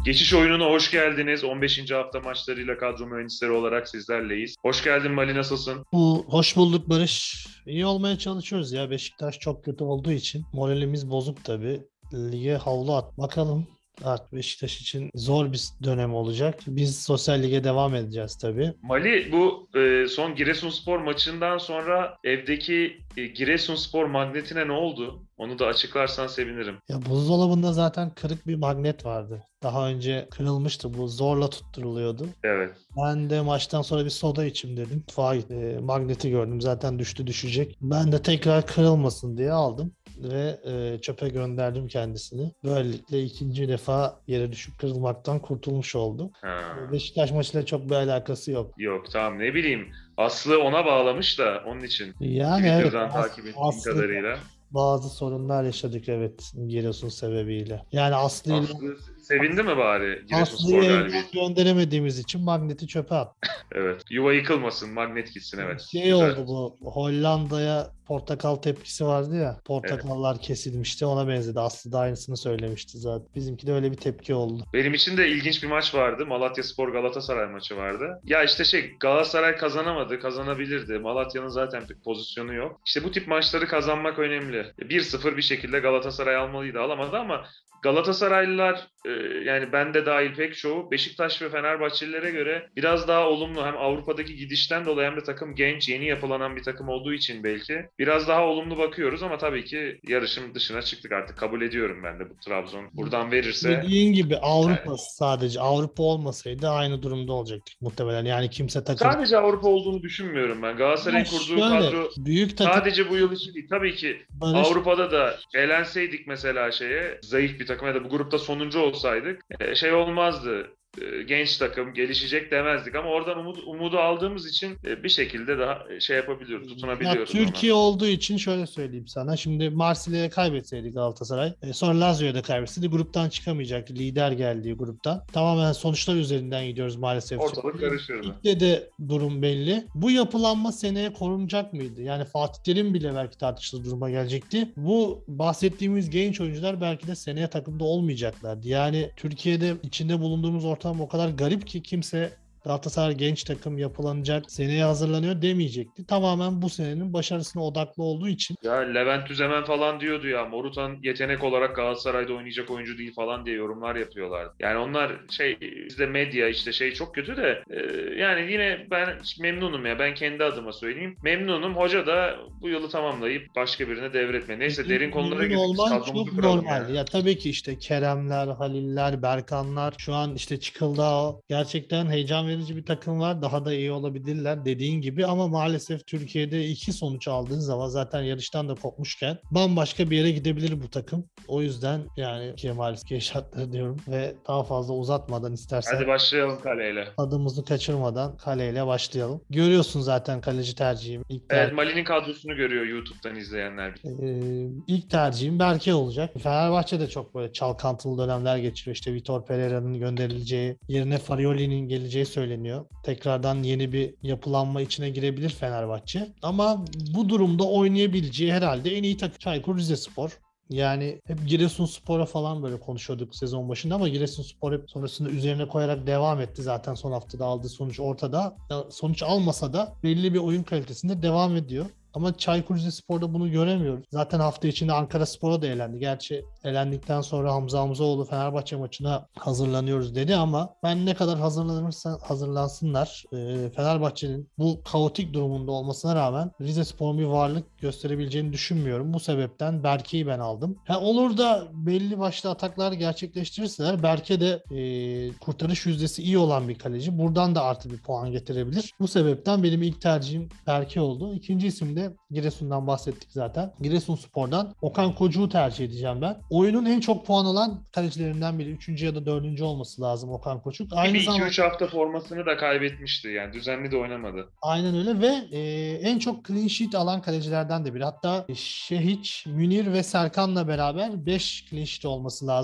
Geçiş oyununa hoş geldiniz. 15. hafta maçlarıyla kadro mühendisleri olarak sizlerleyiz. Hoş geldin Mali, nasılsın? Hoş bulduk Barış. İyi olmaya çalışıyoruz ya. Beşiktaş çok kötü olduğu için moralimiz bozuk tabii. Lige havlu at. Bakalım. Artık Beşiktaş için zor bir dönem olacak. Biz sosyal lige devam edeceğiz tabii. Mali, bu son Giresunspor maçından sonra evdeki Giresunspor magnetine ne oldu? Onu da açıklarsan sevinirim. Ya buzdolabında zaten kırık bir magnet vardı. Daha önce kırılmıştı. Bu zorla tutturuluyordu. Evet. Ben de maçtan sonra bir soda içeyim dedim. Mutfağa magneti gördüm. Zaten düşecek. Ben de tekrar kırılmasın diye aldım ve çöpe gönderdim kendisini. Böylelikle ikinci defa yere düşüp kırılmaktan kurtulmuş oldu. Ha. Beşiktaş maçıyla çok bir alakası yok. Yok, tamam, ne bileyim. Aslı ona bağlamış da onun için Yani evet, Twitter'dan takip ettiğim aslında kadarıyla. bazı sorunlar yaşadık, evet, Giresun sebebiyle. Yani Aslı sevindi mi bari Aslı'yı Giresunspor evden galibiyeti? gönderemediğimiz için magneti çöpe attık. Evet. Yuva yıkılmasın, magnet gitsin, evet. Şey Güzel. oldu, bu Hollanda'ya portakal tepkisi vardı ya. Evet. Portakallar kesilmişti, ona benzedi. Aslı da aynısını söylemişti zaten. Bizimki de öyle bir tepki oldu. Benim için de ilginç bir maç vardı. Malatyaspor Galatasaray maçı vardı. Ya işte Galatasaray kazanamadı, kazanabilirdi. Malatya'nın zaten bir pozisyonu yok. İşte bu tip maçları kazanmak önemli. 1-0 bir şekilde Galatasaray almalıydı, alamadı ama Galatasaraylılar, yani ben de dahil pek çoğu Beşiktaş ve Fenerbahçelilere göre biraz daha olumlu, hem Avrupa'daki gidişten dolayı hem de takım genç, yeni yapılanan bir takım olduğu için belki biraz daha olumlu bakıyoruz ama tabii ki yarışın dışına çıktık, artık kabul ediyorum ben de, bu Trabzon buradan verirse. Dediğin gibi Yani Avrupa, sadece Avrupa olmasaydı aynı durumda olacaktık muhtemelen. Yani kimse takım... sadece Avrupa olduğunu düşünmüyorum ben. Ama Galatasaray'ın kurduğu şöyle, kadro büyük takım sadece bu yıl için değil. Tabii ki Barış, Avrupa'da da elenseydik mesela zayıf bir takım ya da bu grupta sonuncu olsaydık olmazdı. Genç takım gelişecek demezdik ama oradan umudu aldığımız için bir şekilde daha yapabiliyoruz, ya tutunabiliyoruz ona. Türkiye olduğu için şöyle söyleyeyim sana. Şimdi Marsilya'ya kaybetseydi Galatasaray, sonra Lazio'ya da kaybetseydi gruptan çıkamayacaktı. Lider geldiği gruptan. Tamamen sonuçlar üzerinden gidiyoruz maalesef. Ortalık karışırdı. Ligde de durum belli. Bu yapılanma seneye korunacak mıydı? Yani Fatih Terim bile belki tartışılır duruma gelecekti. Bu bahsettiğimiz genç oyuncular belki de seneye takımda olmayacaklardı. Yani Türkiye'de içinde bulunduğumuz ortam o kadar garip ki kimse Galatasaray genç takım yapılanacak, seneye hazırlanıyor demeyecekti. Tamamen bu senenin başarısına odaklı olduğu için. Ya Levent Tüzemen falan diyordu ya, Morutan yetenek olarak Galatasaray'da oynayacak oyuncu değil falan diye yorumlar yapıyorlardı. Yani onlar bizde medya işte çok kötü de yani yine ben memnunum ya, ben kendi adıma söyleyeyim. Memnunum, hoca da bu yılı tamamlayıp başka birine devretme. Neyse, derin konulara Memnun girdik, biz olman çok kadromuzu kuralım normal. ya. Ya tabii ki işte Keremler, Haliller, Berkanlar, şu an işte Çıkıldağ, gerçekten heyecan verici bir takım var. Daha da iyi olabilirler dediğin gibi ama maalesef Türkiye'de iki sonuç aldığın zaman zaten yarıştan da kopmuşken bambaşka bir yere gidebilir bu takım. O yüzden yani Kemal Keşatlı diyorum ve daha fazla uzatmadan istersen Hadi başlayalım kaleyle. adımızı kaçırmadan kaleyle başlayalım. Görüyorsun zaten kaleci tercihim. Evet, Mali'nin kadrosunu görüyor YouTube'dan izleyenler. İlk tercihim Berke olacak. Fenerbahçe de çok böyle çalkantılı dönemler geçiriyor. İşte Vitor Pereira'nın gönderileceği, yerine Farioli'nin geleceği söyleniyor. Tekrardan yeni bir yapılanma içine girebilir Fenerbahçe. Ama bu durumda oynayabileceği herhalde en iyi takım Çaykur Rizespor. Yani hep Giresunspor'a falan böyle konuşuyorduk sezon başında ama Giresunspor hep sonrasında üzerine koyarak devam etti. Zaten son haftada aldığı sonuç ortada. Ya sonuç almasa da belli bir oyun kalitesinde devam ediyor. Ama Çaykur Rizespor'da bunu göremiyoruz. Zaten hafta içinde Ankaraspor'a da elendi. Gerçi elendikten sonra Hamza Hamzaoğlu Fenerbahçe maçına hazırlanıyoruz dedi ama ben ne kadar hazırlanırsa hazırlansınlar, Fenerbahçe'nin bu kaotik durumunda olmasına rağmen Rizespor'un bir varlık gösterebileceğini düşünmüyorum. Bu sebepten Berke'yi ben aldım. Olur da belli başlı ataklar gerçekleştirirseler Berke de kurtarış yüzdesi iyi olan bir kaleci. Buradan da artı bir puan getirebilir. Bu sebepten benim ilk tercihim Berke oldu. İkinci isim de Giresun'dan bahsettik zaten. Giresunspor'dan Okan Koçuk'u tercih edeceğim ben. Oyunun en çok puan alan kalecilerinden biri. Üçüncü ya da dördüncü olması lazım Okan Koçuk. Bir Aynı iki zamanda üç hafta formasını da kaybetmişti, yani düzenli de oynamadı. aynen öyle ve en çok clean sheet alan kalecilerden de biri. Hatta Şehiç, Münir ve Serkan'la beraber 5 clean sheet olması lazım.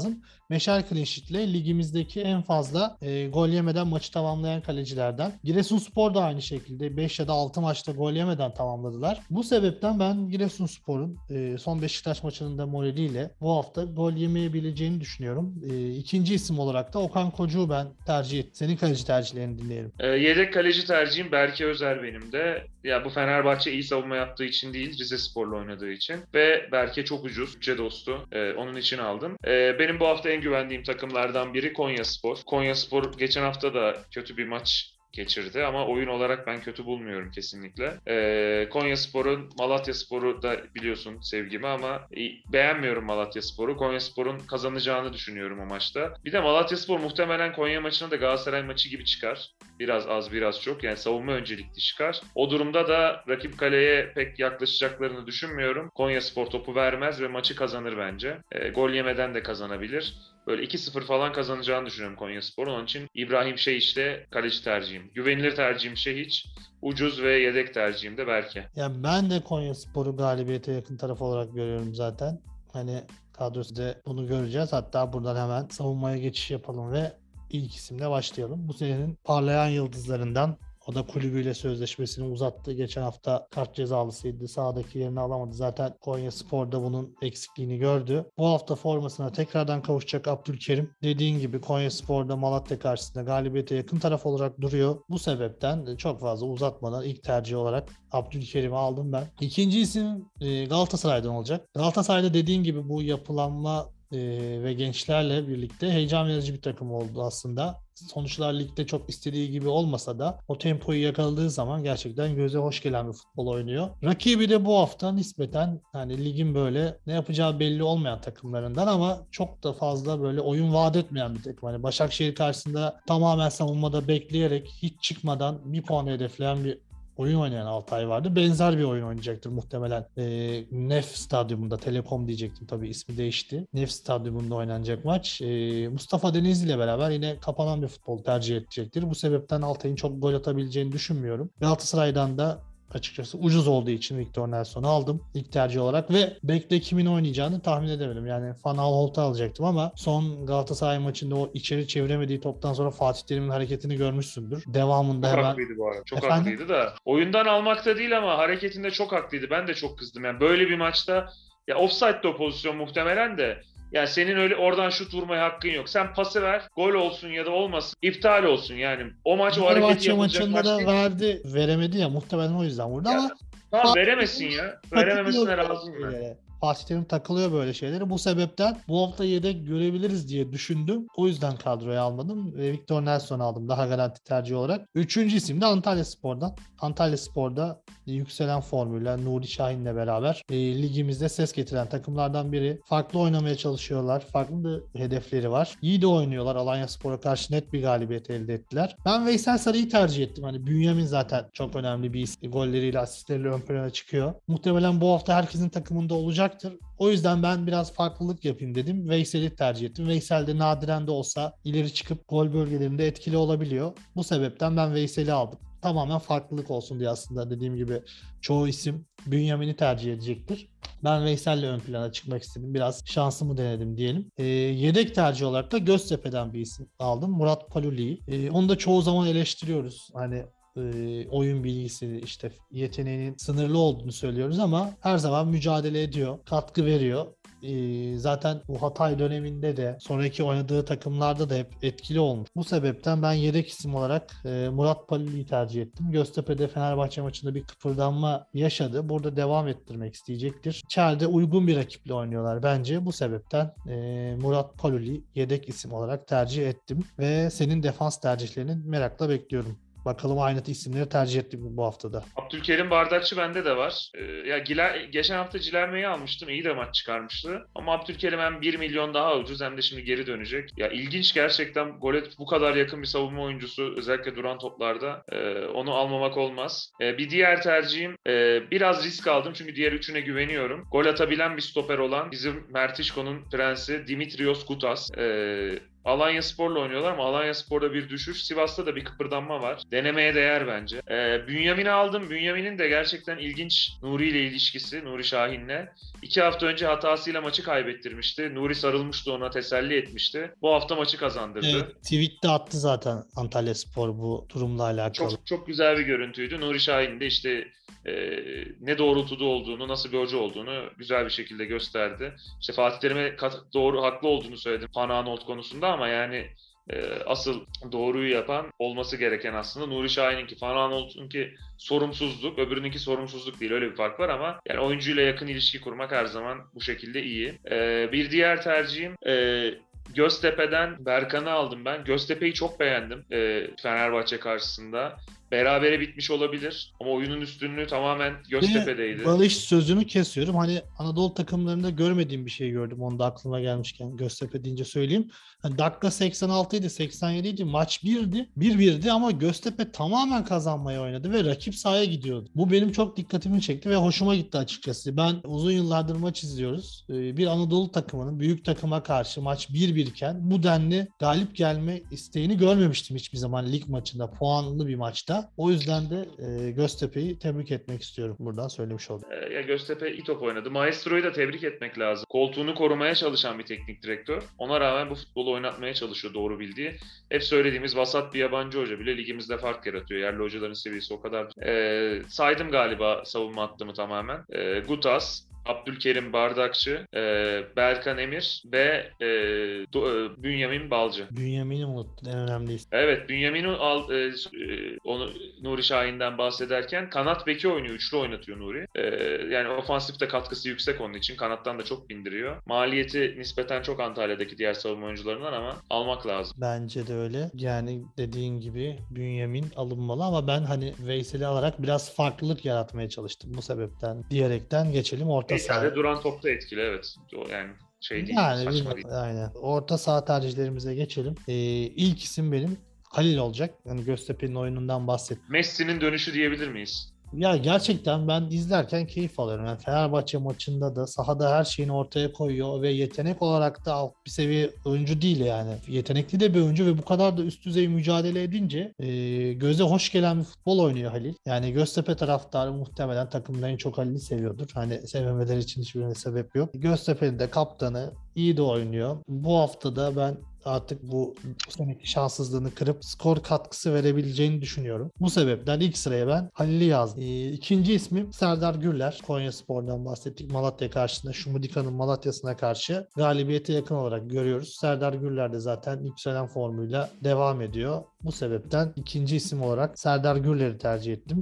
Beşer clean sheet'le ligimizdeki en fazla gol yemeden maçı tamamlayan kalecilerden. Giresunspor da aynı şekilde 5 ya da 6 maçta gol yemeden tamamladılar. Bu sebepten ben Giresunspor'un son Beşiktaş maçının da moraliyle bu hafta gol yemeyebileceğini düşünüyorum. İkinci isim olarak da Okan Kocuğu ben tercih ettim. Senin kaleci tercihlerini dinleyelim. Yedek kaleci tercihim Berke Özer benim de. Ya bu Fenerbahçe iyi savunma yaptığı için değil, Rizespor'la oynadığı için. Ve Berke çok ucuz, bütçe dostu. Onun için aldım. Benim bu hafta en güvendiğim takımlardan biri Konyaspor. Konyaspor geçen hafta da kötü bir maç geçirdi ama oyun olarak ben kötü bulmuyorum kesinlikle. Konyaspor'un Malatyaspor'u da biliyorsun sevgimi ama beğenmiyorum Malatyaspor'u. Konyaspor'un kazanacağını düşünüyorum o maçta. Bir de Malatyaspor muhtemelen Konya maçına da Galatasaray maçı gibi çıkar. Biraz az biraz çok yani savunma öncelikli çıkar. O durumda da rakip kaleye pek yaklaşacaklarını düşünmüyorum. Konyaspor topu vermez ve maçı kazanır bence. Gol yemeden de kazanabilir. Böyle 2-0 falan kazanacağını düşünüyorum Konyaspor'un. Onun için İbrahim Şehiç'le kaleci tercihim. Güvenilir tercihim Şehiç. Ucuz ve yedek tercihim de Berke. Ya ben de Konyaspor'u galibiyete yakın taraf olarak görüyorum zaten. Hani kadrosu da bunu göreceğiz. Hatta buradan hemen savunmaya geçiş yapalım ve ilk isimle başlayalım. Bu senenin parlayan yıldızlarından. O da kulübüyle sözleşmesini uzattı. Geçen hafta kart cezalısıydı. Sahadaki yerini alamadı. Zaten Konyaspor'da bunun eksikliğini gördü. Bu hafta formasına tekrardan kavuşacak Abdülkerim. Dediğin gibi Konyaspor'da Malatya karşısında galibiyete yakın taraf olarak duruyor. Bu sebepten çok fazla uzatmadan ilk tercih olarak Abdülkerim'i aldım ben. İkinci isim Galatasaray'dan olacak. Galatasaray'da dediğin gibi bu yapılanma ve gençlerle birlikte heyecan verici bir takım oldu aslında. Sonuçlar ligde çok istediği gibi olmasa da o tempoyu yakaladığı zaman gerçekten göze hoş gelen bir futbol oynuyor. Rakibi de bu hafta nispeten hani ligin böyle ne yapacağı belli olmayan takımlarından ama çok da fazla böyle oyun vaat etmeyen bir takım. Hani Başakşehir karşısında tamamen savunmada bekleyerek hiç çıkmadan bir puan hedefleyen bir oyun oynayan Altay vardı. Benzer bir oyun oynayacaktır muhtemelen. Nef Stadyumunda, Telekom diyecektim tabii ismi değişti. Nef Stadyumunda oynanacak maç. Mustafa Denizli ile beraber yine kapanan bir futbol tercih edecektir. Bu sebepten Altay'ın çok gol atabileceğini düşünmüyorum. Galatasaray'dan da açıkçası ucuz olduğu için Victor Nelson'u aldım ilk tercih olarak ve bekle kimin oynayacağını tahmin edemedim. Yani Van Aanholt'u alacaktım ama son Galatasaray maçında o içeri çeviremediği toptan sonra Fatih Terim'in hareketini görmüşsündür. Devamında Çok hemen haklıydı bu arada. Çok efendim haklıydı da. Oyundan almakta değil ama hareketinde çok haklıydı. Ben de çok kızdım. Yani böyle bir maçta ya offside'de o pozisyon muhtemelen de yani senin öyle oradan şut vurmaya hakkın yok. Sen pası ver, gol olsun ya da olmasın, iptal olsun yani. O maç o hareketi Fenerbahçe yapılacak maçında maç da değil. verdi, veremedi ya muhtemelen o yüzden vurdu Ya ama tamam Fatih veremesin Terim ya. takılıyor Verememesine böyle razıyım ben. şeylere. Fatih Terim takılıyor böyle şeyleri. Bu sebepten bu hafta yedek görebiliriz diye düşündüm. O yüzden kadroya almadım. Victor Nelson aldım daha garanti tercih olarak. Üçüncü isim de Antalyaspor'dan. Antalyaspor'da yükselen formuyla Nuri Şahin'le beraber ligimizde ses getiren takımlardan biri. Farklı oynamaya çalışıyorlar. Farklı da hedefleri var. İyi de oynuyorlar. Alanyaspor'a karşı net bir galibiyet elde ettiler. Ben Veysel Sarı'yı tercih ettim. Hani Bünyamin zaten çok önemli bir isim. Golleriyle, asistleriyle ön plana çıkıyor. Muhtemelen bu hafta herkesin takımında olacaktır. O yüzden ben biraz farklılık yapayım dedim. Veysel'i tercih ettim. Veysel de nadiren de olsa ileri çıkıp gol bölgelerinde etkili olabiliyor. Bu sebepten ben Veysel'i aldım. Tamamen farklılık olsun diye aslında dediğim gibi çoğu isim Bünyamin'i tercih edecektir. Ben Veysel'le ön plana çıkmak istedim. Biraz şansımı denedim diyelim. Yedek tercih olarak da Göztepe'den bir isim aldım. Murat Paluli'yi. Onu da çoğu zaman eleştiriyoruz. Hani oyun bilgisi işte yeteneğinin sınırlı olduğunu söylüyoruz ama her zaman mücadele ediyor, katkı veriyor. Zaten bu Hatay döneminde de sonraki oynadığı takımlarda da hep etkili olmuş. Bu sebepten ben yedek isim olarak Murat Palili'yi tercih ettim. Göztepe'de Fenerbahçe maçında bir kıpırdanma yaşadı. Burada devam ettirmek isteyecektir. İçeride uygun bir rakiple oynuyorlar bence. Bu sebepten Murat Palili yedek isim olarak tercih ettim ve senin defans tercihlerini merakla bekliyorum. Bakalım aynı isimleri tercih ettik bu haftada. Abdülkerim Bardakçı bende de var. Ya geçen hafta Cilerme'yi almıştım. İyi de maç çıkarmıştı. Ama Abdülkerim hem 1 milyon daha ucuz hem de şimdi geri dönecek. Ya ilginç gerçekten gole bu kadar yakın bir savunma oyuncusu özellikle duran toplarda onu almamak olmaz. Bir diğer tercihim biraz risk aldım çünkü diğer üçüne güveniyorum. Gol atabilen bir stoper olan bizim Mertişko'nun prensi Dimitrios Gutas. Alanyaspor'la oynuyorlar ama Alanyaspor'da bir düşüş, Sivas'ta da bir kıpırdanma var. Denemeye değer bence. Bünyamin'i aldım. Bünyamin'in de gerçekten ilginç Nuri ile ilişkisi, Nuri Şahin'le. 2 hafta önce hatasıyla maçı kaybettirmişti. Nuri sarılmıştı, ona teselli etmişti. Bu hafta maçı kazandırdı. Evet, tweet'te attı zaten Antalyaspor bu durumla alakalı. Çok çok güzel bir görüntüydü. Nuri Şahin de işte ne doğrultuda olduğunu, nasıl bir hoca olduğunu güzel bir şekilde gösterdi. İşte Fatih Terim'e doğru, haklı olduğunu söyledim Fanaanolt konusunda ama yani asıl doğruyu yapan, olması gereken aslında Nuri Şahin'inki. Fanaanolt'unki sorumsuzluk, öbürününki sorumsuzluk değil. Öyle bir fark var ama yani oyuncuyla yakın ilişki kurmak her zaman bu şekilde iyi. Bir diğer tercihim Göztepe'den Berkan'ı aldım ben. Göztepe'yi çok beğendim Fenerbahçe karşısında. Berabere bitmiş olabilir ama oyunun üstünlüğü tamamen Göztepe'deydi. Barış, sözünü kesiyorum. Hani Anadolu takımlarında görmediğim bir şey gördüm. Onu da aklıma gelmişken Göztepe deyince söyleyeyim. Hani dakika 86 idi, 87 idi. Maç 1'di. 1-1'di ama Göztepe tamamen kazanmaya oynadı ve rakip sahaya gidiyordu. Bu benim çok dikkatimi çekti ve hoşuma gitti açıkçası. Ben uzun yıllardır maç izliyoruz. Bir Anadolu takımının büyük takıma karşı maç 1-1 iken bu denli galip gelme isteğini görmemiştim hiçbir zaman lig maçında. Puanlı bir maçta. O yüzden de Göztepe'yi tebrik etmek istiyorum. Buradan söylemiş oldum. Ya Göztepe iyi top oynadı. Maestro'yu da tebrik etmek lazım. Koltuğunu korumaya çalışan bir teknik direktör. Ona rağmen bu futbolu oynatmaya çalışıyor doğru bildiği. Hep söylediğimiz vasat bir yabancı hoca bile ligimizde fark yaratıyor. Yerli hocaların seviyesi o kadar. Saydım galiba savunma hattımı tamamen. Gutas, Abdülkerim Bardakçı, Berkan Emir ve Bünyamin Balcı. Bünyamin'i unuttun, en önemlisi. Evet, Bünyamin'i onu Nuri Şahin'den bahsederken kanat beki oynuyor, üçlü oynatıyor Nuri. Yani ofansifte katkısı yüksek onun için. Kanattan da çok bindiriyor. Maliyeti nispeten çok Antalya'daki diğer savunma oyuncularından ama almak lazım. Bence de öyle. Yani dediğin gibi Bünyamin alınmalı ama ben hani Veysel'i alarak biraz farklılık yaratmaya çalıştım bu sebepten diyerekten geçelim orta sahaya. İçeride duran topta etkili, evet. Yani şey değil, saçma değil. Aynen. Orta saha tercihlerimize geçelim. İlk isim benim Halil olacak. Yani Göztepe'nin oyunundan bahsettim. Messi'nin dönüşü diyebilir miyiz? Ya gerçekten ben izlerken keyif alıyorum. Yani Fenerbahçe maçında da sahada her şeyini ortaya koyuyor ve yetenek olarak da alt bir seviye oyuncu değil yani. Yetenekli de bir oyuncu ve bu kadar da üst düzey mücadele edince göze hoş gelen bir futbol oynuyor Halil. Yani Göztepe taraftarı muhtemelen takımda en çok Halil'i seviyordur. Hani sevmemeleri için hiçbir sebep yok. Göztepe'nin de kaptanı iyi de oynuyor. Bu hafta da ben artık bu seneki şanssızlığını kırıp skor katkısı verebileceğini düşünüyorum. Bu sebepten ilk sıraya ben Halil'i yazdım. İkinci ismim Serdar Gürler. Konyaspor'dan bahsettik. Malatya karşısında Şumudika'nın Malatya'sına karşı galibiyete yakın olarak görüyoruz. Serdar Gürler de zaten yükselen formuyla devam ediyor. Bu sebepten ikinci isim olarak Serdar Gürler'i tercih ettim.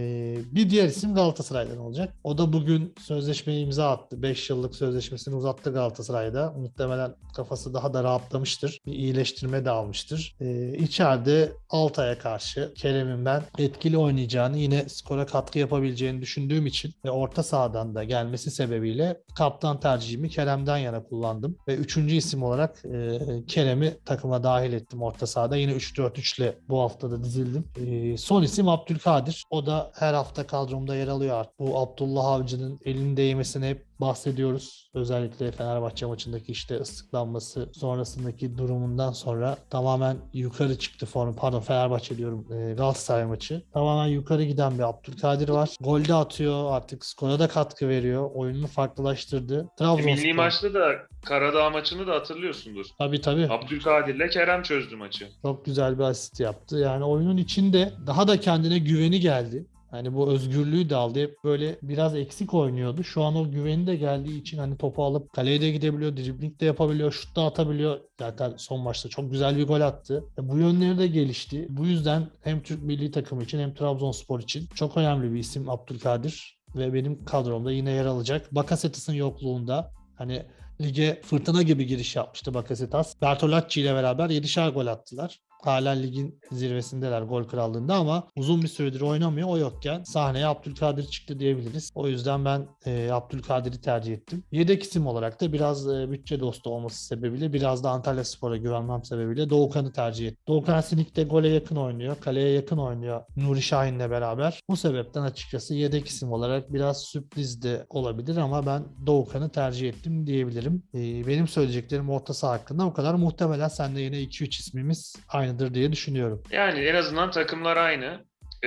Bir diğer isim Galatasaray'dan olacak. O da bugün sözleşmeyi imza attı. 5 yıllık sözleşmesini uzattı Galatasaray'da. Muhtemelen kafası daha da rahatlamıştır. Bir iyileştirme de almıştır. İçeride Altay'a karşı Kerem'in ben etkili oynayacağını, yine skora katkı yapabileceğini düşündüğüm için ve orta sahadan da gelmesi sebebiyle kaptan tercihimi Kerem'den yana kullandım. Ve üçüncü isim olarak Kerem'i takıma dahil ettim orta sahada. Yine 3-4-3'le bu hafta da dizildim. Son isim Abdülkadir. O da her hafta kadromda yer alıyor artık. Bu Abdullah Avcı'nın elinin değmesine hep bahsediyoruz. Özellikle Fenerbahçe maçındaki işte ıslıklanması sonrasındaki durumundan sonra tamamen yukarı çıktı form. Pardon, Fenerbahçe diyorum, Galatasaray maçı. Tamamen yukarı giden bir Abdülkadir var. Golde atıyor, artık skora da katkı veriyor. Oyununu farklılaştırdı. Milli maçta da Karadağ maçını da hatırlıyorsundur. Tabii. Abdülkadir'le Kerem çözdü maçı. Çok güzel bir asist yaptı. Yani oyunun içinde daha da kendine güveni geldi. Hani bu özgürlüğü de aldı. Hep böyle biraz eksik oynuyordu. Şu an o güveni de geldiği için hani topu alıp kaleye de gidebiliyor, dribling de yapabiliyor, şut da atabiliyor. Zaten son maçta çok güzel bir gol attı. Bu yönleri de gelişti. Bu yüzden hem Türk milli takımı için hem Trabzonspor için çok önemli bir isim Abdülkadir ve benim kadromda yine yer alacak. Bakasetas'ın yokluğunda hani lige fırtına gibi giriş yapmıştı Bakasetas. Bertolacci ile beraber 7'şer gol attılar. Hala ligin zirvesindeler gol krallığında ama uzun bir süredir oynamıyor. O yokken sahneye Abdülkadir çıktı diyebiliriz. O yüzden ben Abdülkadir'i tercih ettim. Yedek isim olarak da biraz bütçe dostu olması sebebiyle, biraz da Antalyaspor'a güvenmem sebebiyle Doğukan'ı tercih ettim. Doğukan Sinik gole yakın oynuyor. Kaleye yakın oynuyor Nuri Şahin'le beraber. Bu sebepten açıkçası yedek isim olarak biraz sürpriz de olabilir ama ben Doğukan'ı tercih ettim diyebilirim. Benim söyleyeceklerim orta saha hakkında bu kadar. Muhtemelen sende yine 2-3 ismimiz aynıdır diye düşünüyorum. Yani en azından takımlar aynı.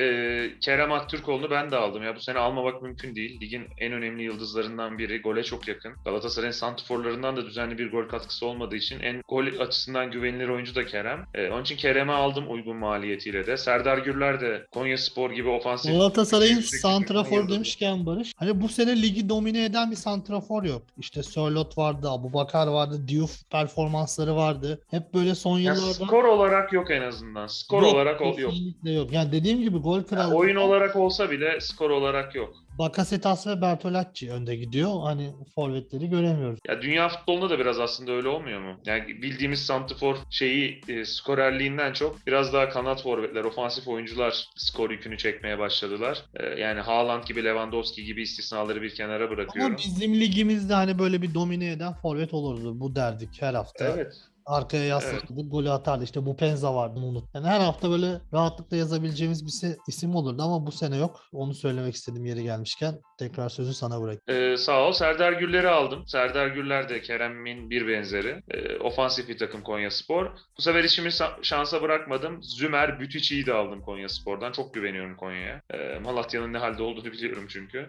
Kerem Aktürkoğlu'nu ben de aldım. Ya bu sene almamak mümkün değil. Ligin en önemli yıldızlarından biri. Gole çok yakın. Galatasaray'ın santrforlarından da düzenli bir gol katkısı olmadığı için en gol açısından güvenilir oyuncu da Kerem. Onun için Kerem'i aldım uygun maliyetiyle de. Serdar Gürler de Konyaspor gibi ofansif Galatasaray'ın yüksek bir takımın santrafor yıldızı. demişken Barış, hani bu sene ligi domine eden bir santrafor yok. İşte Sörloth vardı, Abubakar vardı, Diouf performansları vardı. Hep böyle son Ya yıllarda skor olarak yok en azından. Skor yok, olarak yok. kesinlikle yok. Yani dediğim gibi gol Ya kralı oyun olarak olsa bile skor olarak yok. Bakasetas ve Bertolacci önde gidiyor. Hani forvetleri göremiyoruz. Ya dünya futbolunda da biraz aslında öyle olmuyor mu? Yani bildiğimiz santrfor skorerliğinden çok biraz daha kanat forvetler, ofansif oyuncular skor yükünü çekmeye başladılar. Yani Haaland gibi, Lewandowski gibi istisnaları bir kenara Ama bırakıyorum. bizim ligimizde hani böyle bir domine eden forvet olurdu. Bu derdik her hafta. Evet. Arkaya Evet. yaslanırdı, golü atardı. İşte bu Penza vardı, bunu unut. Yani her hafta böyle rahatlıkla yazabileceğimiz bir isim olurdu ama bu sene yok. Onu söylemek istedim yeri gelmişken. Tekrar sözü sana bırakayım. Sağ ol. Serdar Gürler'i aldım. Serdar Gürler de Kerem'in bir benzeri. Ofansif bir takım Konyaspor. Bu sefer işimi şansa bırakmadım. Zümer Bütüçi'yi de aldım Konyaspor'dan. Çok güveniyorum Konya'ya. Malatya'nın ne halde olduğunu biliyorum çünkü.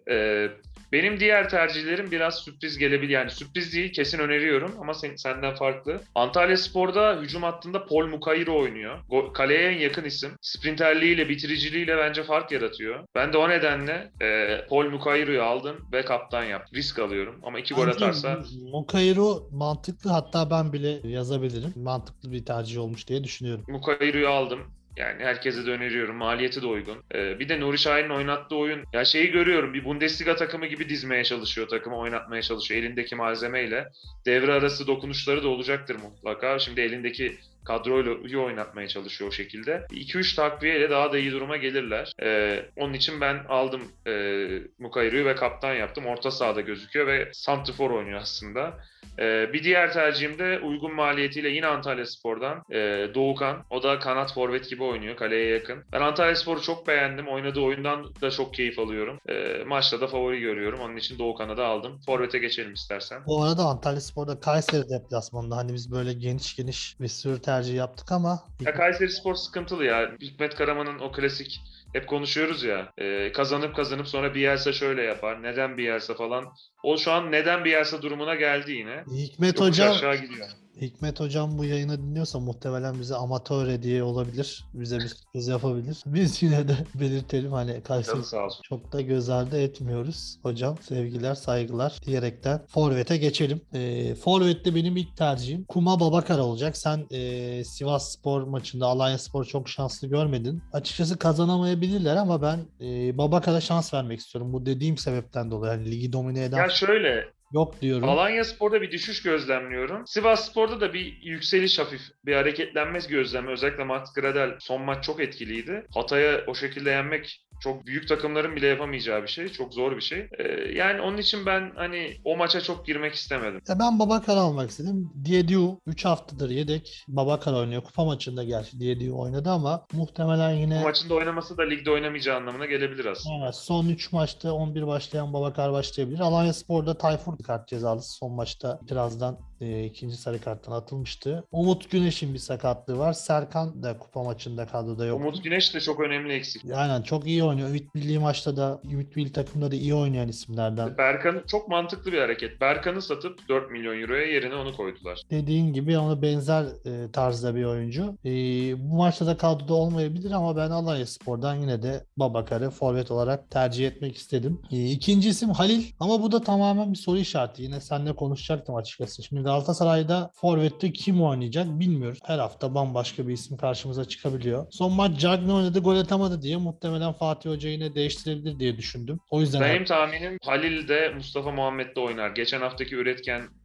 Benim diğer tercihlerim biraz sürpriz gelebilir. Yani sürpriz değil, kesin öneriyorum ama senden farklı. Antalyaspor'da hücum hattında Paul Mukayro oynuyor. Kaleye en yakın isim. Sprinterliğiyle, bitiriciliğiyle bence fark yaratıyor. Ben de o nedenle Paul Mukayro'yu aldım ve kaptan yaptım. Risk alıyorum ama 2 gol Bence atarsa Mokairo mantıklı, hatta ben bile yazabilirim. Mantıklı bir tercih olmuş diye düşünüyorum. Mukayro'yu aldım. Yani herkese de öneriyorum. Maliyeti de uygun. Bir de Nuri Şahin'in oynattığı oyun. Ya şeyi görüyorum. Bir Bundesliga takımı gibi dizmeye çalışıyor. Takımı oynatmaya çalışıyor. Elindeki malzemeyle. Devre arası dokunuşları da olacaktır mutlaka. Şimdi elindeki kadroyla iyi oynatmaya çalışıyor o şekilde. 2-3 takviyeyle daha da iyi duruma gelirler. Onun için ben aldım Mukayru'yu ve kaptan yaptım. Orta sahada gözüküyor ve santrfor oynuyor aslında. Bir diğer tercihim de uygun maliyetiyle yine Antalyaspor'dan Doğukan. O da kanat forvet gibi oynuyor. Kaleye yakın. Ben Antalyaspor'u çok beğendim. Oynadığı oyundan da çok keyif alıyorum. Maçta da favori görüyorum. Onun için Doğukan'ı da aldım. Forvet'e geçelim istersen. Bu arada Antalyaspor'da Kayseri deplasmanında hani biz böyle geniş geniş bir sürü tercih yaptık ama Ya Kayserispor sıkıntılı ya. Hikmet Karaman'ın o klasik hep konuşuyoruz ya. Kazanıp sonra Bielsa şöyle yapar. Neden Bielsa falan. O şu an neden Bielsa durumuna geldi yine. Hikmet Yokuş Hoca aşağı gidiyor. Hikmet Hocam bu yayını dinliyorsa muhtemelen bize amatör hediye olabilir. Bize bir sürpriz yapabilir. Biz yine de belirtelim, hani Kayseri Canı sağ olsun. çok da göz ardı etmiyoruz. Hocam sevgiler saygılar diyerekten Forvet'e geçelim. Forvet'te benim ilk tercihim Kuma Babakar olacak. Sen Sivasspor maçında Alanyaspor çok şanslı görmedin. Açıkçası kazanamayabilirler ama ben Babakar'a şans vermek istiyorum. Bu dediğim sebepten dolayı. Yani ligi domine eden Ya şöyle, yok diyorum. Alanyaspor'da bir düşüş gözlemliyorum. Sivasspor'da da bir yükseliş hafif, bir hareketlenme gözlemi. Özellikle Max Gradel son maç çok etkiliydi. Hatay'a o şekilde yenmek çok büyük takımların bile yapamayacağı bir şey. Çok zor bir şey. Yani onun için ben hani o maça çok girmek istemedim. Ben Babakar almak istedim. Diediu 3 haftadır yedek. Babakar oynuyor. Kupa maçında gerçi Diediu oynadı ama muhtemelen Bu yine maçın da oynaması da ligde oynamayacağı anlamına gelebilir aslında. evet, son 3 maçta 11 başlayan Babakar başlayabilir. Alanyaspor'da Tayfur kart cezalısı. Son maçta itirazdan ikinci sarı karttan atılmıştı. Umut Güneş'in bir sakatlığı var. Serkan da kupa maçında kadroda yok. Umut Güneş de çok önemli eksik. Aynen, çok iyi oynuyor. Ümit Milli maçta da Ümit Milli takımda da iyi oynayan isimlerden. Berkan çok mantıklı bir hareket. Berkan'ı satıp 4 milyon euroya yerine onu koydular. Dediğin gibi ona benzer tarzda bir oyuncu. Bu maçta da kadroda olmayabilir ama ben Alanyaspor'dan yine de Babakar'ı forvet olarak tercih etmek istedim. İkinci isim Halil ama bu da tamamen bir soru işareti. Yine seninle konuşacaktım açıkçası. Şimdi Galatasaray'da forvette kim oynayacak bilmiyoruz. Her hafta bambaşka bir isim karşımıza çıkabiliyor. Son maç Cagney oynadı, gol atamadı diye muhtemelen Fatih Hoca yine değiştirebilir diye düşündüm. O yüzden Benim tahminim Halil de Mustafa Muhammed de oynar. Geçen haftaki üretken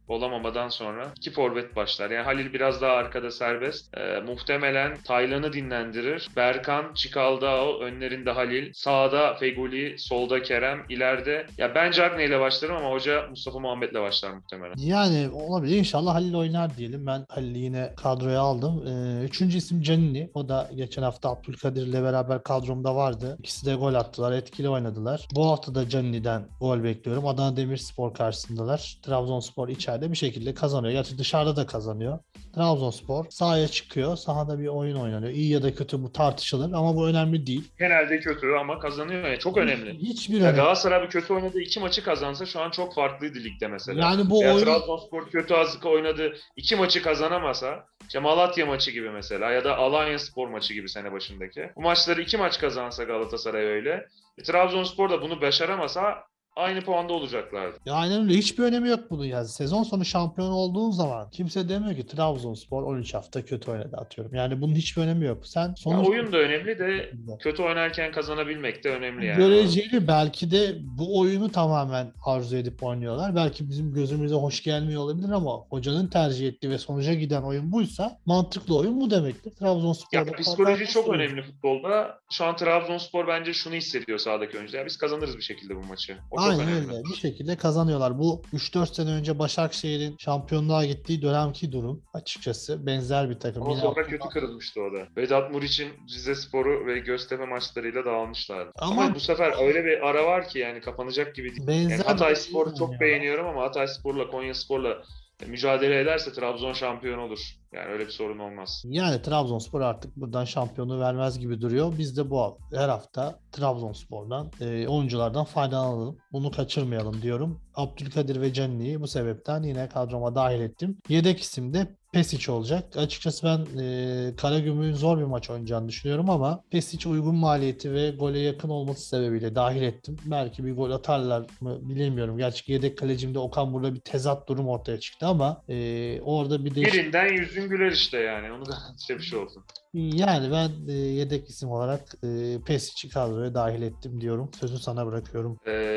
olamamadan sonra 2 forvet başlar. Yani Halil biraz daha arkada serbest. Muhtemelen Taylan'ı dinlendirir. Berkan, Çikaldao, önlerinde Halil. Sağda Feguli, solda Kerem. İleride ya ben Cagney ile başlarım ama hoca Mustafa Muhammed'le başlar muhtemelen. Yani olabilir. İnşallah Halil oynar diyelim. Ben Halil'i yine kadroya aldım. Üçüncü isim Canini. O da geçen hafta Abdülkadir'le beraber kadromda vardı. İkisi de gol attılar. Etkili oynadılar. Bu hafta da Canini'den gol bekliyorum. Adana Demirspor karşısındalar. Trabzonspor içeride bir şekilde kazanıyor. Gerçi dışarıda da kazanıyor. Trabzonspor sahaya çıkıyor. Sahada bir oyun oynanıyor. İyi ya da kötü bu tartışılır ama bu önemli değil. Genelde kötü ama kazanıyor. Yani çok önemli. Hiçbir Ya önemi. Galatasaray bir kötü oynadığı 2 maçı kazansa şu an çok farklıydı ligde mesela. Yani bu Veya oyun Trabzonspor kötü azık oynadı 2 maçı kazanamasa, işte Malatya maçı gibi mesela ya da Alanyaspor maçı gibi sene başındaki. Bu maçları 2 maç kazansa Galatasaray öyle. Trabzonspor da bunu başaramasa aynı puanda olacaklardı. ya aynen öyle. Hiçbir önemi yok bunun yani. Sezon sonu şampiyon olduğun zaman kimse demiyor ki Trabzonspor 13 hafta kötü oynadı atıyorum. Yani bunun hiçbir önemi yok. Sen Ya sonuç oyun da önemli de kötü oynarken kazanabilmek de önemli yani. göreceli belki de bu oyunu tamamen arzu edip oynuyorlar. Belki bizim gözümüze hoş gelmiyor olabilir ama hocanın tercih ettiği ve sonuca giden oyun buysa mantıklı oyun bu demektir. Ya Trabzonspor'da psikoloji çok önemli futbolda. Şu an Trabzonspor bence şunu hissediyor sahadaki oyuncular. Biz kazanırız bir şekilde bu maçı. O çok Aynen önemli. öyle. Bir şekilde kazanıyorlar. Bu 3-4 sene önce Başakşehir'in şampiyonluğa gittiği dönemki durum açıkçası. Benzer bir takım. Ama Yine sonra kötü kırılmıştı o da. Vedat Muriç'in Rizespor'u ve Göztepe maçlarıyla dağılmışlardı. Ama ama bu sefer öyle bir ara var ki yani kapanacak gibi değil. Yani benzer Hatayspor'u bir çok oyun beğeniyorum ama Hatayspor'la Konyaspor'la mücadele ederse Trabzon şampiyon olur. Yani öyle bir sorun olmaz. yani Trabzonspor artık buradan şampiyonu vermez gibi duruyor. Biz de bu her hafta Trabzonspor'dan oyunculardan faydalanalım. Bunu kaçırmayalım diyorum. Abdülkadir ve Cenni'yi bu sebepten yine kadroma dahil ettim. Yedek isim de Pesic olacak. Açıkçası ben Karagümrük'ün zor bir maç oynayacağını düşünüyorum ama Pesic uygun maliyeti ve gole yakın olması sebebiyle dahil ettim. Belki bir gol atarlar mı bilemiyorum. Gerçi yedek kalecimde Okan burada bir tezat durum ortaya çıktı ama orada bir de Birinden yüzün güler işte yani. Onu garantice bir şey olsun. yani ben yedek isim olarak Pesic'i kadroya dahil ettim diyorum. Sözü sana bırakıyorum.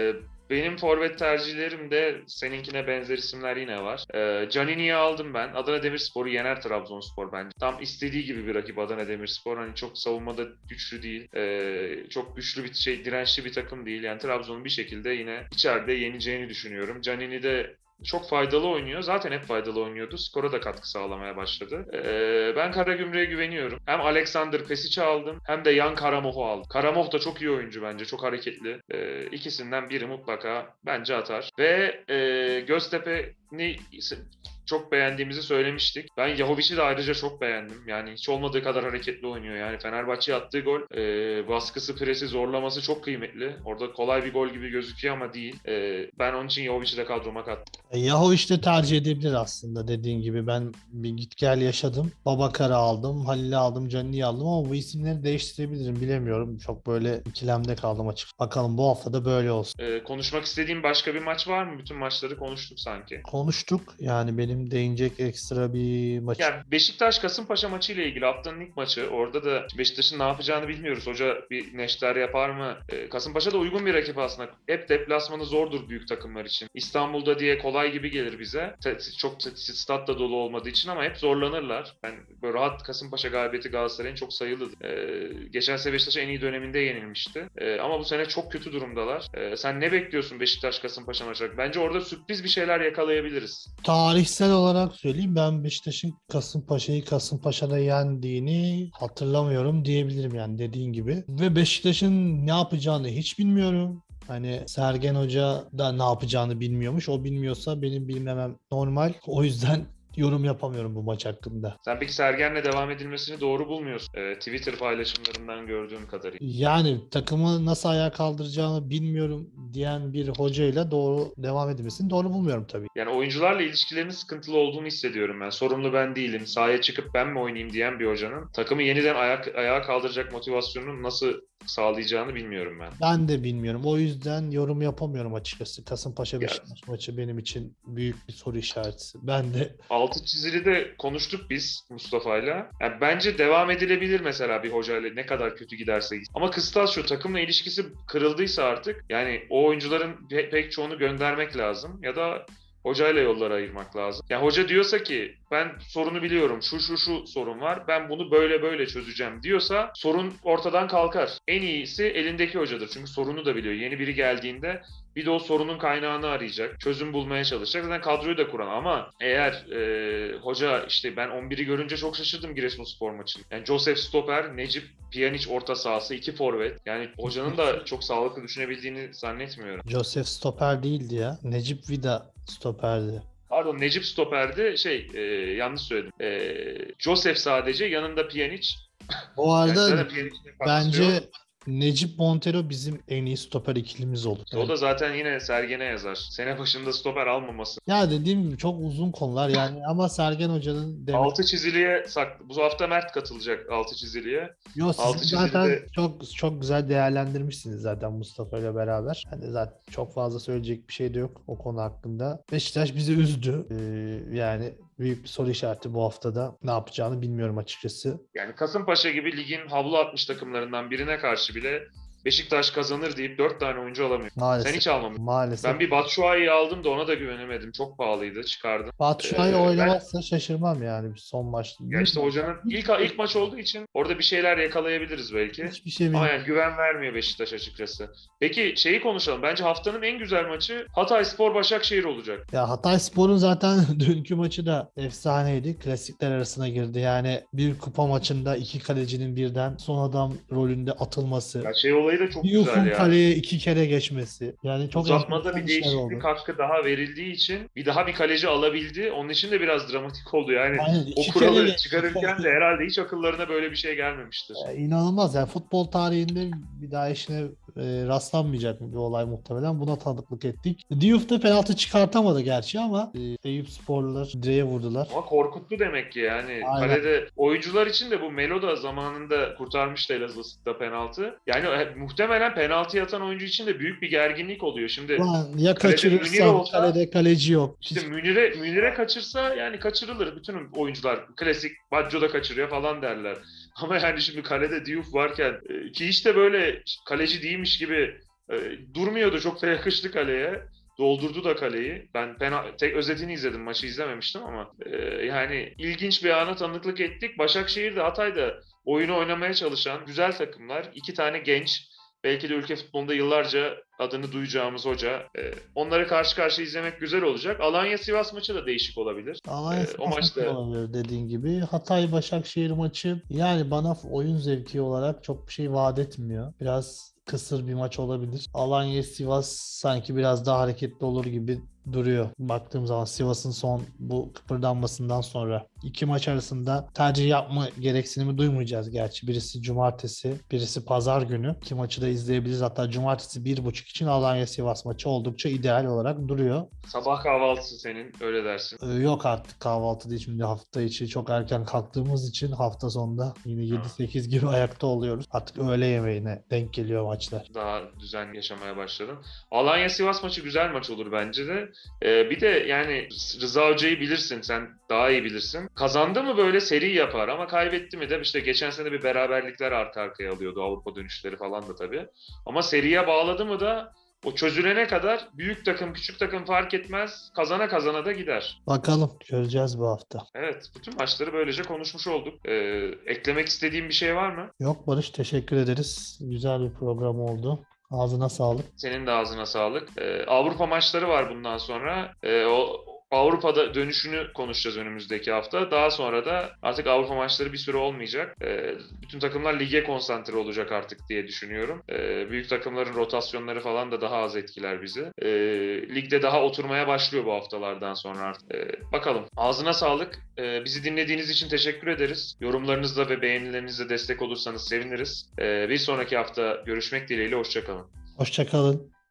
Benim forvet tercihlerim de seninkine benzer isimler yine var. Canini'yi aldım ben. Adana Demirspor'u yener Trabzonspor bence. Tam istediği gibi bir rakip Adana Demirspor. Hani çok savunmada güçlü değil. Çok güçlü bir dirençli bir takım değil. Yani Trabzon'un bir şekilde yine içeride yeneceğini düşünüyorum. Canini de çok faydalı oynuyor. Zaten hep faydalı oynuyordu. Skora da katkı sağlamaya başladı. Ben Karagümrük'e güveniyorum. Hem Alexander Pesic'i aldım hem de Yan Karamoh'u aldım. Karamoh da çok iyi oyuncu bence. Çok hareketli. İkisinden biri mutlaka bence atar. Ve Göztepe'ni çok beğendiğimizi söylemiştik. Ben Yahovic'i de ayrıca çok beğendim. Yani hiç olmadığı kadar hareketli oynuyor. Yani Fenerbahçe'ye attığı gol, baskısı, presi, zorlaması çok kıymetli. Orada kolay bir gol gibi gözüküyor ama değil. Ben onun için Yahovic'i de kadroma kattım. Yahu işte tercih edebilir aslında dediğin gibi. Ben bir git gel yaşadım. Babakar'ı aldım, Halil'i aldım, Canini'yi aldım ama bu isimleri değiştirebilirim bilemiyorum. Çok böyle ikilemde kaldım açık. Bakalım bu hafta da böyle olsun. Konuşmak istediğim başka bir maç var mı? Bütün maçları konuştuk sanki. Konuştuk. Yani benim değinecek ekstra bir maç. Yani Beşiktaş-Kasımpaşa maçı ile ilgili haftanın ilk maçı. Orada da Beşiktaş'ın ne yapacağını bilmiyoruz. Hoca bir neşter yapar mı? Kasımpaşa da uygun bir rakip aslında. Hep deplasmanı zordur büyük takımlar için. İstanbul'da diye kolay gibi gelir bize. Çok stat da dolu olmadığı için ama hep zorlanırlar. Ben böyle rahat Kasımpaşa galibiyeti Galatasaray'ın çok sayılı. Geçen sene Beşiktaş'a en iyi döneminde yenilmişti. Ama bu sene çok kötü durumdalar. Sen ne bekliyorsun Beşiktaş-Kasımpaşa maçı? Bence orada sürpriz bir şeyler yakalayabiliriz. Tarihsel olarak söyleyeyim ben Beşiktaş'ın Kasımpaşa'da yendiğini hatırlamıyorum diyebilirim yani dediğin gibi. Ve Beşiktaş'ın ne yapacağını hiç bilmiyorum. Hani Sergen Hoca da ne yapacağını bilmiyormuş. O bilmiyorsa benim bilmemem normal. O yüzden yorum yapamıyorum bu maç hakkında. Sen peki Sergen'le devam edilmesini doğru bulmuyorsun. Twitter paylaşımlarından gördüğüm kadarıyla. Yani takımı nasıl ayağa kaldıracağını bilmiyorum diyen bir hocayla doğru devam edilmesini doğru bulmuyorum tabii. Yani oyuncularla ilişkilerinin sıkıntılı olduğunu hissediyorum ben. Sorumlu ben değilim. Sahaya çıkıp ben mi oynayayım diyen bir hocanın takımı yeniden ayağa kaldıracak motivasyonunu nasıl sağlayacağını bilmiyorum ben. Ben de bilmiyorum. O yüzden yorum yapamıyorum açıkçası. Kasımpaşa Ya, Beşiktaş maçı benim için büyük bir soru işareti. Ben de altı çizili de konuştuk biz Mustafa'yla. Yani bence devam edilebilir mesela bir hocayla ne kadar kötü giderse gitsin. Ama kıstas şu takımla ilişkisi kırıldıysa artık yani o oyuncuların pek çoğunu göndermek lazım ya da Hocayla yolları ayırmak lazım. Yani hoca diyorsa ki ben sorunu biliyorum, şu sorun var, ben bunu böyle böyle çözeceğim diyorsa sorun ortadan kalkar. En iyisi elindeki hocadır. Çünkü sorunu da biliyor. Yeni biri geldiğinde bir de o sorunun kaynağını arayacak, çözüm bulmaya çalışacak. Zaten kadroyu da kuran ama eğer hoca işte ben 11'i görünce çok şaşırdım Giresunspor maçında. Yani Josef stoper, Necip Pjanic orta sahası, 2 forvet. Yani hocanın da çok sağlıklı düşünebildiğini zannetmiyorum. Joseph stoper değildi ya. Necip Vida stoperdi. Pardon, Necip stoperdi. Yanlış söyledim. Josef sadece, yanında Pjanic. Bu Yani arada zaten Pjanic'in katkısı yok. bence Necip Montero bizim en iyi stoper ikilimiz olur. O da zaten yine Sergen'e yazar. Sene başında stoper almaması. Ya dediğim gibi çok uzun konular yani ama Sergen Hoca'nın demek. Altı çiziliye saklı. Bu hafta Mert katılacak altı çiziliye. Yo, Altı siz zaten çizilide çok güzel değerlendirmişsiniz zaten Mustafa ile beraber. Hani zaten çok fazla söyleyecek bir şey de yok o konu hakkında. Beşiktaş bizi üzdü. Yani büyük bir soru işareti bu haftada. Ne yapacağını bilmiyorum açıkçası. yani Kasımpaşa gibi ligin havlu atmış takımlarından birine karşı bile Beşiktaş kazanır deyip 4 tane oyuncu alamıyor. Sen Maalesef. hiç almamışsın. Maalesef. Ben bir Batshuayi'yi aldım da ona da güvenemedim. Çok pahalıydı. Çıkardım. Batshuayi Ben oynamazsa şaşırmam yani bir son maçta. ya işte Bilmiyorum. hocanın ilk maç olduğu için orada bir şeyler yakalayabiliriz belki. Hiçbir şey Ama bilmiyorum. yani güven vermiyor Beşiktaş açıkçası. Peki şeyi konuşalım. Bence haftanın en güzel maçı Hatayspor Başakşehir olacak. Ya Hatayspor'un zaten dünkü maçı da efsaneydi. Klasikler arasına girdi. Yani bir kupa maçında iki kalecinin birden son adam rolünde atılması. Ya şey olayı da çok güzel Diouf'un ya. kaleye iki kere geçmesi. Yani çok Uzatmada enteresan bir işler değişiklik oldu. hakkı daha verildiği için bir kaleci alabildi. Onun için de biraz dramatik oldu. Yani Aynen o iki kere kuralı geçti. çıkarırken de herhalde hiç akıllarına böyle bir şey gelmemiştir. İnanılmaz yani futbol tarihinde bir daha işine rastlanmayacak bir olay muhtemelen. Buna tanıklık ettik. Diouf da penaltı çıkartamadı gerçi ama Eyüpsporlular direğe vurdular. Ama korkuttu demek ki yani. Aynen. Kalede oyuncular için de bu Melo da zamanında kurtarmıştı Elazığ'da penaltı. Yani muhtemelen penaltı atan oyuncu için de büyük bir gerginlik oluyor. Şimdi Ulan ya kalede Münir kaçırırsam olsa, kalede kaleci yok. işte Münir'e kaçırsa yani kaçırılır. Bütün oyuncular klasik Baggio da kaçırıyor falan derler. Ama yani şimdi kalede Diouf varken ki işte böyle kaleci değilmiş gibi durmuyordu. Çok da yakıştı kaleye. Doldurdu da kaleyi. Ben tek özetini izledim. Maçı izlememiştim ama yani ilginç bir ana tanıklık ettik. Başakşehir de Hatay'da oyunu oynamaya çalışan güzel takımlar. İki tane genç, belki de ülke futbolunda yıllarca adını duyacağımız hoca. Onları karşı karşıya izlemek güzel olacak. Alanya-Sivas maçı da değişik olabilir. Alanya O maçta olabilir dediğin gibi. Hatay Başakşehir maçı yani bana oyun zevki olarak çok bir şey vaat etmiyor. Biraz kısır bir maç olabilir. Alanya Sivas sanki biraz daha hareketli olur gibi duruyor. Baktığım zaman Sivas'ın son bu kıpırdanmasından sonra iki maç arasında tercih yapma gereksinimi duymayacağız gerçi. Birisi cumartesi, birisi pazar günü. İki maçı da izleyebiliriz. Hatta cumartesi 1.30 için Alanya Sivas maçı oldukça ideal olarak duruyor. sabah kahvaltısı senin, öyle dersin. Yok artık kahvaltı değil, şimdi hafta içi çok erken kalktığımız için hafta sonunda yine 7-8 gibi ayakta oluyoruz. Artık öğle yemeğine denk geliyor maçlar. Daha düzenli yaşamaya başladın. Alanya-Sivas maçı güzel maç olur bence de. Bir de yani Rıza Hoca'yı bilirsin, sen daha iyi bilirsin. Kazandı mı böyle seri yapar ama kaybetti mi de işte geçen sene bir beraberlikler arka arkaya alıyordu, Avrupa dönüşleri falan da tabii. Ama seriye bağladı mı da o çözülene kadar büyük takım küçük takım fark etmez, kazana kazana da gider. Bakalım, göreceğiz bu hafta. Evet, bütün maçları böylece konuşmuş olduk. Eklemek istediğim bir şey var mı? Yok Barış, teşekkür ederiz. Güzel bir program oldu. Ağzına sağlık. Senin de ağzına sağlık. Avrupa maçları var bundan sonra. O Avrupa'da dönüşünü konuşacağız önümüzdeki hafta. Daha sonra da artık Avrupa maçları bir süre olmayacak. Bütün takımlar lige konsantre olacak artık diye düşünüyorum. Büyük takımların rotasyonları falan da daha az etkiler bizi. Ligde daha oturmaya başlıyor bu haftalardan sonra artık. Bakalım. Ağzına sağlık. Bizi dinlediğiniz için teşekkür ederiz. Yorumlarınızla ve beğenilerinizle destek olursanız seviniriz. Bir sonraki hafta görüşmek dileğiyle. Hoşça kalın. Hoşça kalın.